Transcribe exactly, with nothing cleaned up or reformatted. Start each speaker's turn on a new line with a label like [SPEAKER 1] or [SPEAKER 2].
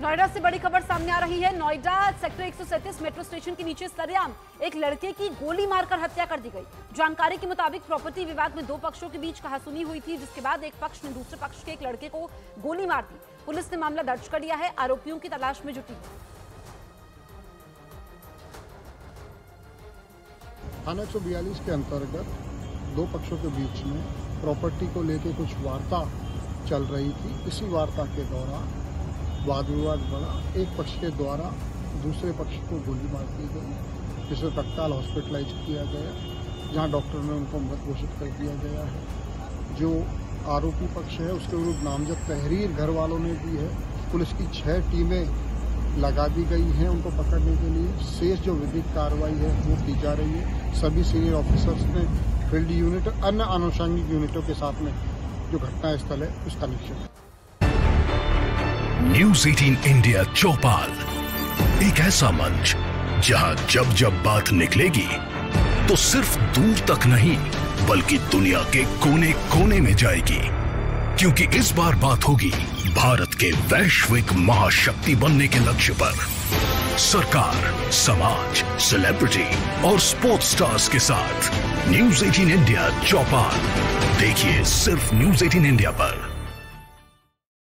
[SPEAKER 1] नोएडा से बड़ी खबर सामने आ रही है। नोएडा सेक्टर एक सौ सैंतीस मेट्रो स्टेशन के नीचे सरेआम एक लड़के की गोली मारकर हत्या कर दी गई। जानकारी के मुताबिक प्रॉपर्टी विवाद में दो पक्षों के बीच कहासुनी हुई थी, जिसके बाद एक पक्ष ने दूसरे पक्ष के एक लड़के को गोली मार दी। पुलिस ने मामला दर्ज कर लिया है, आरोपियों की तलाश में जुटी है।
[SPEAKER 2] थाना एक सौ बयालीस के अंतर्गत दो पक्षों के बीच में प्रॉपर्टी को लेकर कुछ वार्ता चल रही थी। इसी वार्ता के दौरान वाद विवाद बढ़ा। एक पक्ष के द्वारा दूसरे पक्ष को गोली मार दी गई, जिसे तत्काल हॉस्पिटलाइज किया गया, जहां डॉक्टर ने उनको मृत घोषित कर दिया गया है। जो आरोपी पक्ष है उसके विरुद्ध नामजद तहरीर घर वालों ने दी है। पुलिस की छह टीमें लगा दी गई हैं उनको पकड़ने के लिए। शेष जो विधिक कार्रवाई है वो की जा रही है। सभी सीनियर ऑफिसर्स ने फील्ड यूनिट और अन्य आनुषंगिक यूनिटों के साथ में जो घटना स्थल है उसका निरीक्षण।
[SPEAKER 3] न्यूज़ अठारह इंडिया चौपाल, एक ऐसा मंच जहां जब जब बात निकलेगी तो सिर्फ दूर तक नहीं बल्कि दुनिया के कोने कोने में जाएगी, क्योंकि इस बार बात होगी भारत के वैश्विक महाशक्ति बनने के लक्ष्य पर। सरकार, समाज, सेलिब्रिटी और स्पोर्ट्स स्टार्स के साथ न्यूज़ अठारह इंडिया चौपाल देखिए सिर्फ न्यूज़ अठारह इंडिया पर।